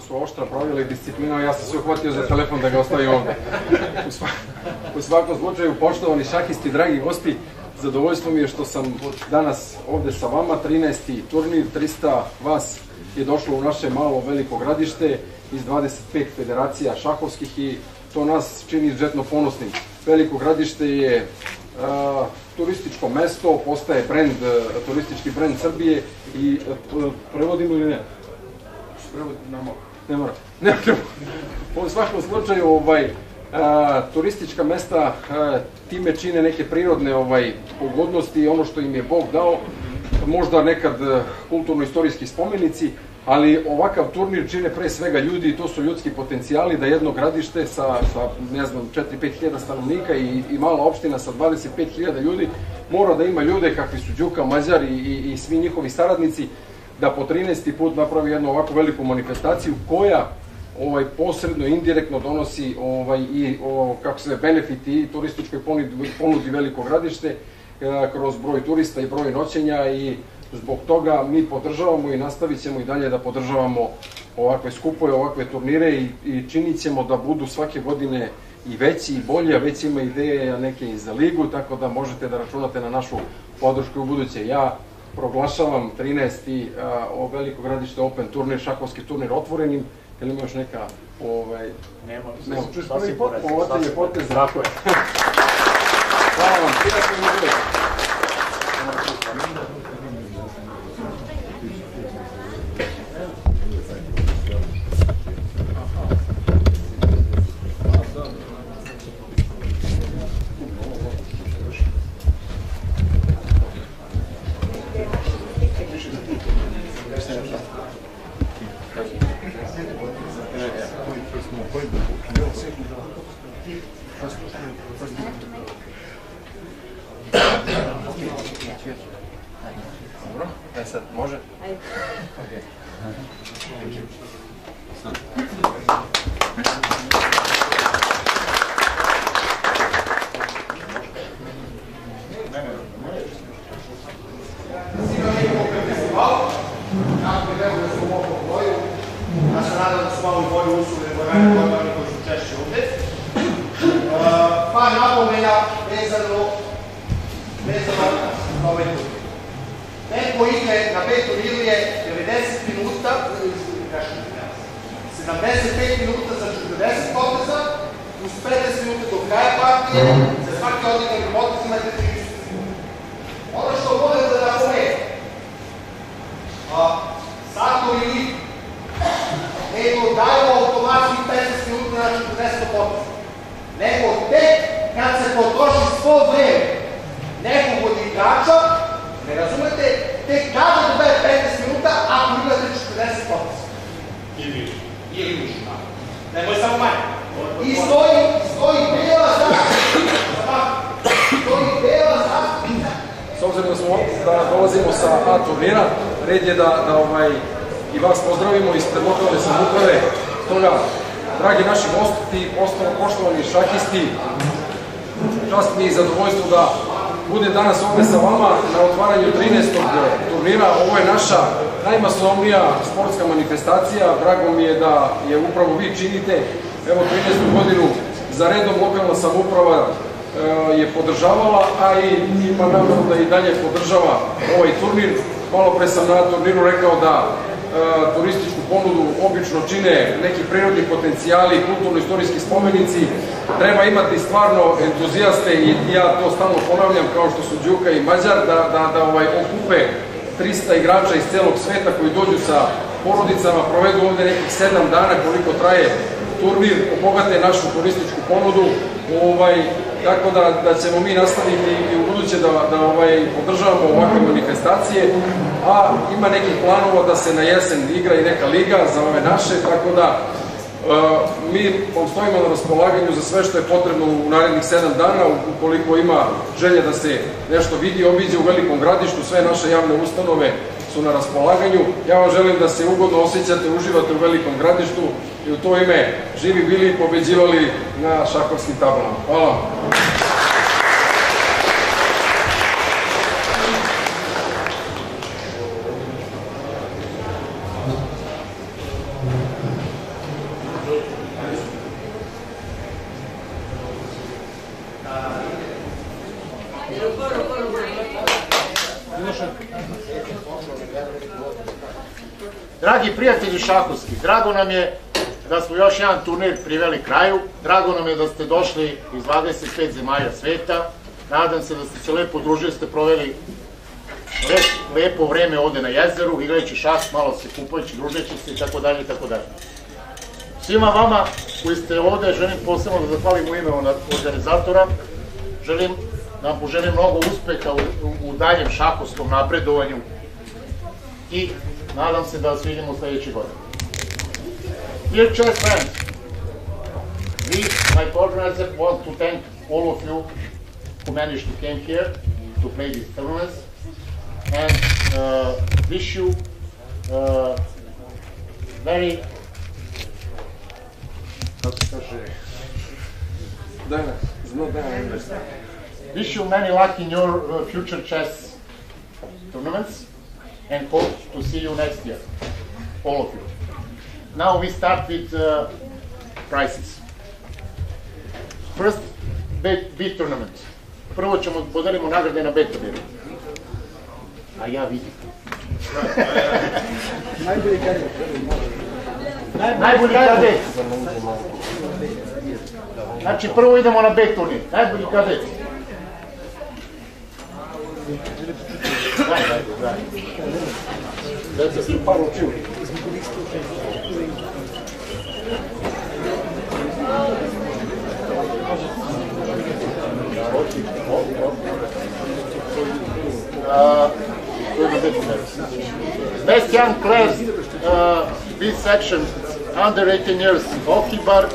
su oštra pravila i disciplina, ja sam se uhvatio za telefon da ga ostavim ovde. U svakom slučaju, poštovani šahisti, dragi gosti, zadovoljstvo mi je što sam danas ovde sa vama. 13. turnir, 300 vas je došlo u naše malo veliko gradište iz 25 federacija šahovskih i to nas čini izuzetno ponosnim. Veliko gradište je turističko mesto, postaje turistički brend Srbije i prevodimo ili ne? Ne mora. U svakom slučaju, turistička mesta time čine neke prirodne pogodnosti i ono što im je Bog dao, možda nekad kulturno-istorijski spomenici, ali ovakav turnir čine pre svega ljudi i to su ljudski potencijali da jedno gradište sa ne znam, 4-5 hiljada stanovnika i mala opština sa 25 hiljada ljudi mora da ima ljude kakvi su Đuka, Mađar i svi njihovi saradnici, da po 13. put napravi jednu ovako veliku manifestaciju koja posredno, indirektno donosi i benefiti i turističkoj ponudi veliko gradište kroz broj turista i broj noćenja i zbog toga mi podržavamo i nastavit ćemo i dalje da podržavamo ovakve skupove, ovakve turnire i činit ćemo da budu svake godine i veći i bolji, a već ima ideje neke i za ligu, tako da možete da računate na našu podršku u buduće. Ja proglašavam 13. veliko gradište Open turnir, šahovski turnir otvorenim. Je li ima još neka... Nema, čuš prvi povatelj je potez. Tako je. Hvala vam, prijatno i uvijek. Dobro, sad može? Ajde. Ja se nadam da su malo bolje usluge nego ranije koji su češće ovde. Par napomena vezano na ovaj turnir. Tempo igre na 5 turniru je 90 minuta, 75 minuta za 40 poteza, uz 15 minuta do kraja partije, za svaki odigrani potez imate 30 minuta. Ono što moram da napomenem, satovi ligu ne dodaju automatski 15 minuta na 40 poteza, nego tek kad se potroši svo vreme nekog od igrača, ne razumete, tek kada dodaje 15 minuta ako imate 40 poteza. Ili više. Nemoj samo manje. I stoji bela zaštita. S obzirom da dolazimo sa A turnira, red je da i vas pozdravimo ispred lokalne samouprave. Stoga, dragi naši gosti, poštovani šahisti, čast mi je i zadovoljstvo da budem danas ovde sa vama na otvaranju 13. turnira. Ovo je naša najmasovnija sportska manifestacija. Drago mi je da je upravo vi činite. Evo 13. godinu za redom lokalna samouprava je podržavala, a i ima nameru da i dalje podržava ovaj turnir. Malo pre sam na turniru rekao da turističku ponudu obično čine neki prirodni potencijali, kulturno-istorijski spomenici. Treba imati stvarno entuzijaste i ja to stalno ponavljam kao što su Đuka i Mađar, da okupe 300 igrača iz celog sveta koji dođu sa porodicama, provedu ovde nekih 7 dana koliko traje turnir, obogate našu turističku ponudu, tako da ćemo mi nastaviti i u buduće da podržavamo ovakve manifestacije, a ima nekih planova da se na jesen igra i neka liga za ove naše, tako da mi vam stojimo na raspolaganju za sve što je potrebno u narednih 7 dana, ukoliko ima želje da se nešto vidi, obiđe u velikom gradištu, sve naše javne ustanove su na raspolaganju. Ja vam želim da se ugodno osjećate, uživate u velikom gradištu i u to ime živi bili i pobeđivali na šahovskim tablama. Hvala. Dragi prijatelji šahovski, drago nam je da smo još jedan turnir priveli kraju, drago nam je da ste došli iz 25 zemalja sveta, nadam se da ste se lepo družili, ste proveli lepo vreme ovde na jezeru, igrajući šah, malo se kupajući, družeći se i tako dalje i tako dalje. Svima vama koji ste ovde želim posebno da zahvalim u ime organizatora, želim da vam poželim mnogo uspeha u daljem šahovskom napredovanju i nadam se da vas vidimo u sledećoj godini. Dear chess friends, we, my organizer, want to thank all of you who managed to came here to play these tournaments and wish you very wish you many luck in your future chess tournaments and hope to see you next year, all of you. Now we start with prizes. First, beat tournament. Prvo ćemo podelimo nagrade na bet turniru. A ja vidim. Najbolji kadet. Znači prvo idemo na bet turnir. Najbolji kadet. Daj. Da se par učiju. Best young players, this section, under 18 years, Ohibat,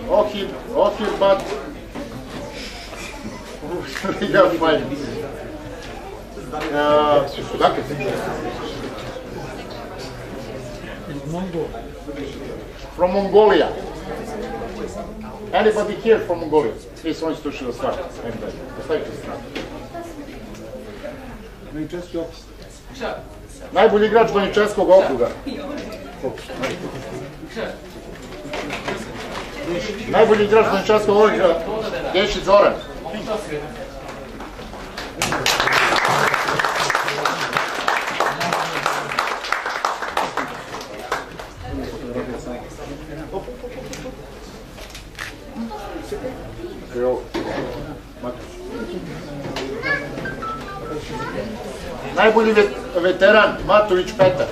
Liga 5. From Mongolia. Anybody here from Mongolia? Please, one institutional start. Anybody? Postavite stranu. Najbolji igrač Baničevskog okruga. Najbolji igrač Baničevskog okruga, Dešić Zoran. Najbolji veteran Matović Petar.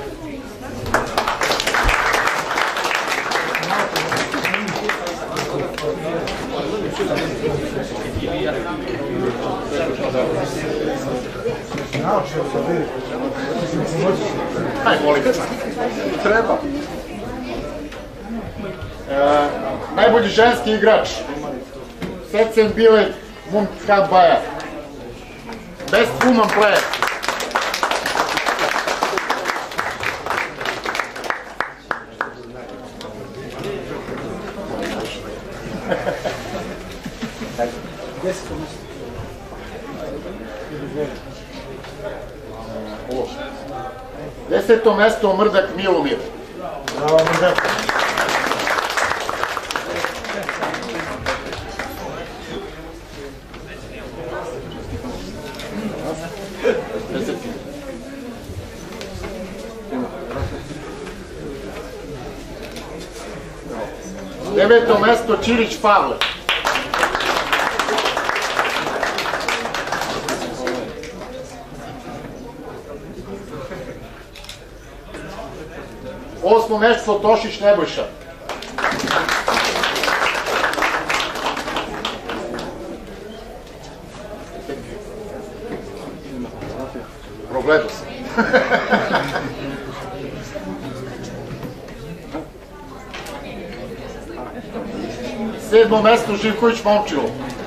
Aj, molim. Treba. Najbolji ženski igrač Secen Bilet Mumtkabaja. Best woman player. Deseto mesto Mrdak Milomir. Bravo, Mrdak. Deveto mesto Čirić Pavle. Osmo mesto Tošić Nebojša. Progledao sam. Sedmo mesto Živković Momčilo.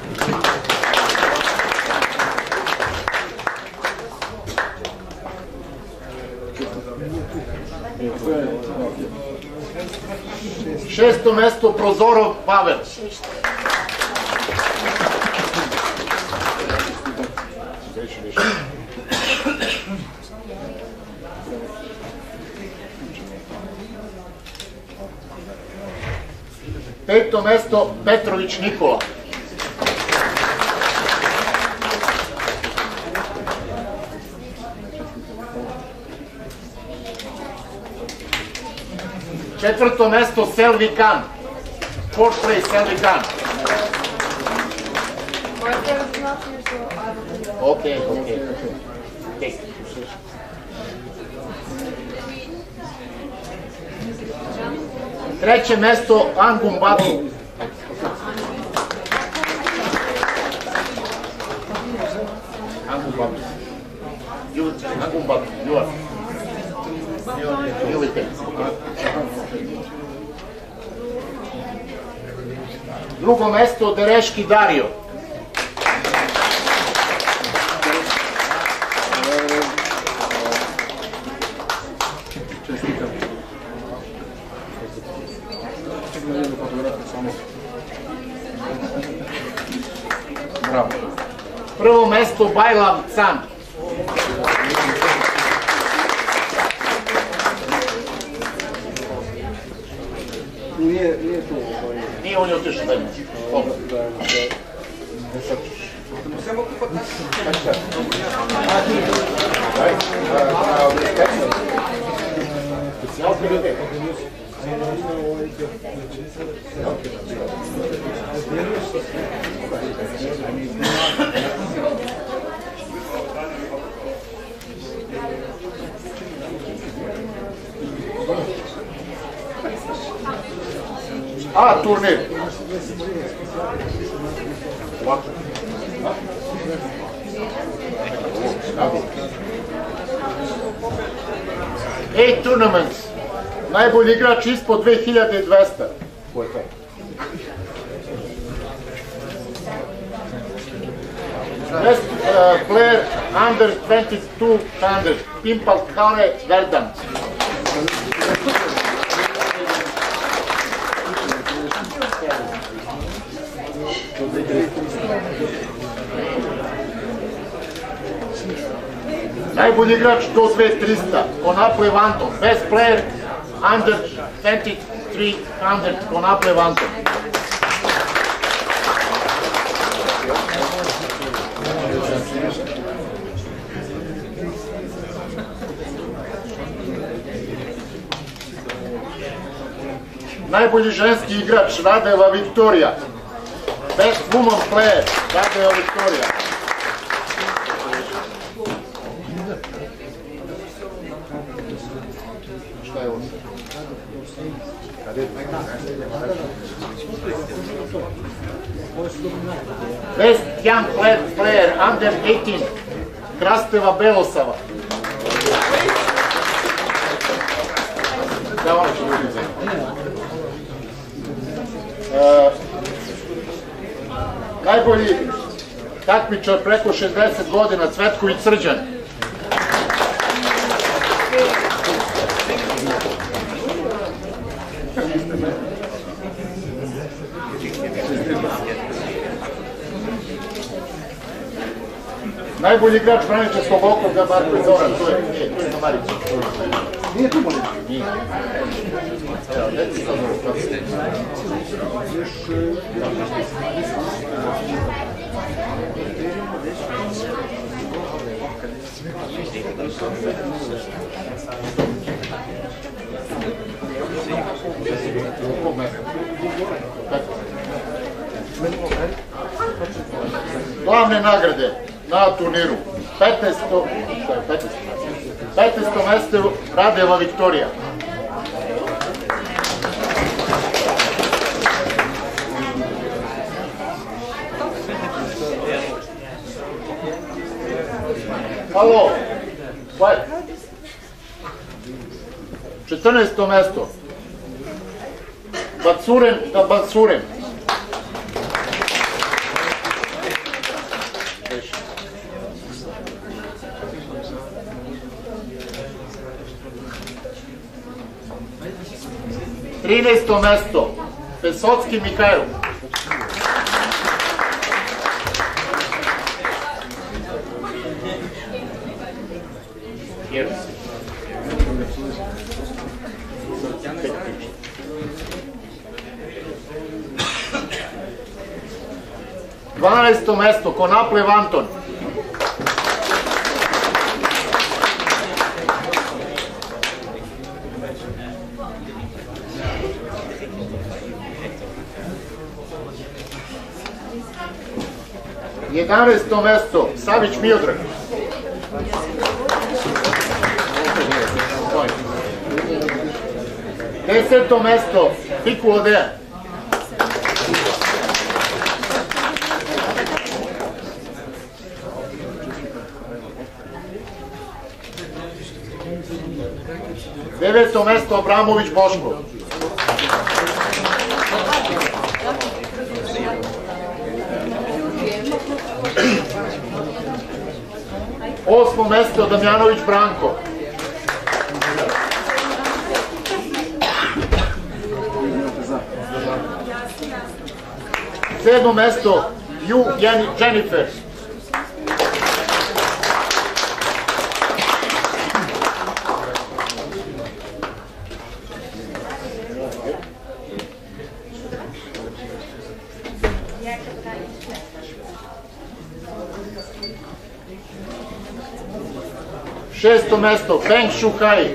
Šesto mesto Prozorov Pavel. Peto mesto Petrović Nikola. Četvrto mesto Selvi Khan. Sport play Selvi Khan. Ok. Treće mesto Angum Batu. Angum Batu, Juar. Drugo mesto Dereški Dario. Prvo mesto Bajlav Can. Nije tu. Nije on je otišao dalje. A, turnir. Eight tournaments. Najbolji igrač ispod 2200. Ko je to? Best player under 2200. Pimpal Kare Verdan. Najbolji igrač do 2300, Konaple Vanton. Best player under 2300, Konaple Vanton. Najbolji ženski igrač Radeva Viktorija. Best woman player Radeva Viktorija. Best young player under 18 Krasteva Belosava. Da, ono će ljudi uzeti. Najbolji takmičar preko 60 godina Cvetković Srđan. Najbolji igrač Braničevskog okruga Marko Zoran, tu je Marić. Nije tu Marić? Nije. Evo, gdje ti sad ovo? Glavne nagrade na turniru. 15. mesto Radeva Viktorija. Halo. 14. mesto Bacuren da Bacuren. Trinesto mesto Pesocki Mikael. Dvanaesto mesto Konaple Vanton. 11. mesto Savić Miodrag. 10. mesto Piku Odeja. 9. mesto Abramović Boško. 8. mesto Damjanović Branko. 7. mesto Ju Jennifer. 6. mesto Feng Shuhai.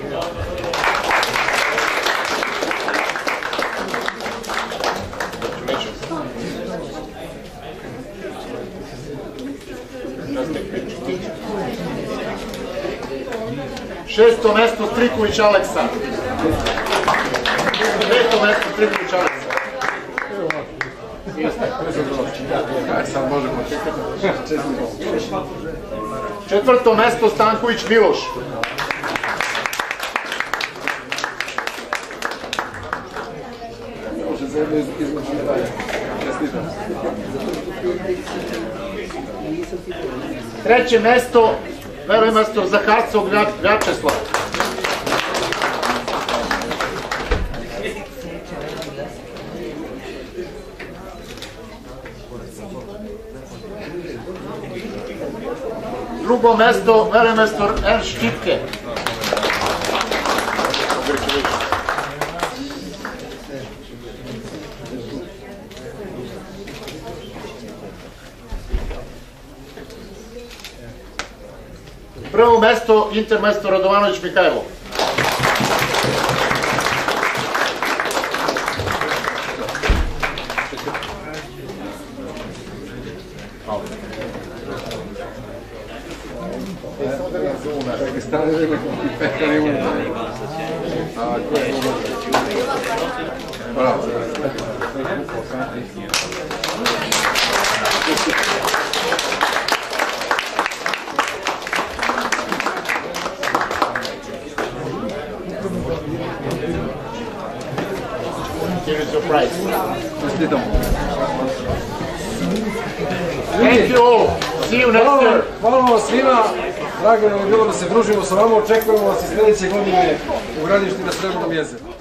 6. mesto Striković Aleksa. 5. mesto Striković Aleksa. Sad možemo čekati. 4. mesto Stanković Miloš. 3. mesto velemajstor Zaharcov Vjačeslav. 2. mesto velemajstor Ernst Štipke. 1. mesto intermajstor Radovanović Mihajlo. 'Here is your prize. Thank you all. See you next year. Hvala vam svima. Drago nam je bilo da se družimo sa vama. Očekujemo vas i sljedeće godine u Gradištu na Srebrnom jezeru.